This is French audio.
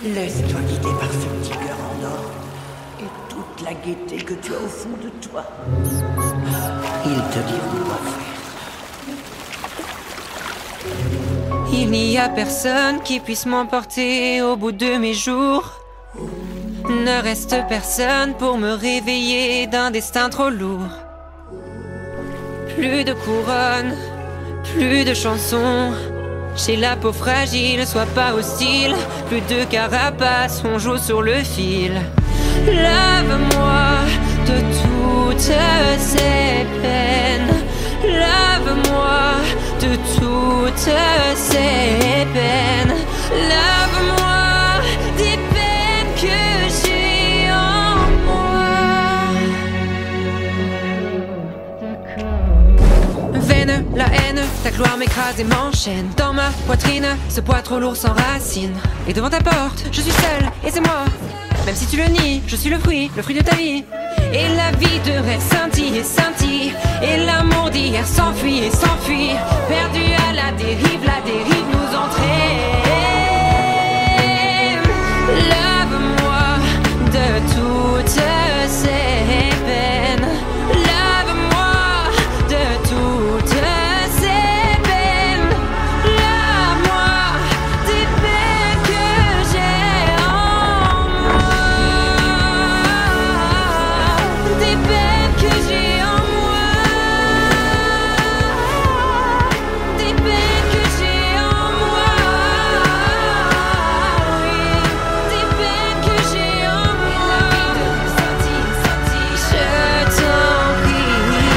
Laisse-toi guider par ce petit cœur en or et toute la gaieté que tu as au fond de toi. Ils te diront quoi faire. Il n'y a personne qui puisse m'emporter au bout de mes jours. Ne reste personne pour me réveiller d'un destin trop lourd. Plus de couronne, plus de chansons. J'ai la peau fragile, sois pas hostile. Plus de carapace, on joue sur le fil. Lave-moi de toutes ces peines. Lave-moi de toutes ces peines. Lave-moi des peines que j'ai en moi. Veine, la haine, ta gloire m'écrase et m'enchaîne. Dans ma poitrine, ce poids trop lourd s'enracine. Et devant ta porte, je suis seule et c'est moi. Même si tu le nies, je suis le fruit de ta vie. Et la vie de rêve scintille et scintille. Et l'amour d'hier s'enfuit et s'enfuit. Perdu à la dérive nous entraîne. Lave-moi de toutes ces peines. Lave-moi de toutes ces peines. Lave-moi des peines que j'ai en moi. Des peines que j'ai en moi. Des peines que j'ai en moi. Oui, des peines que j'ai en moi. Je t'en prie.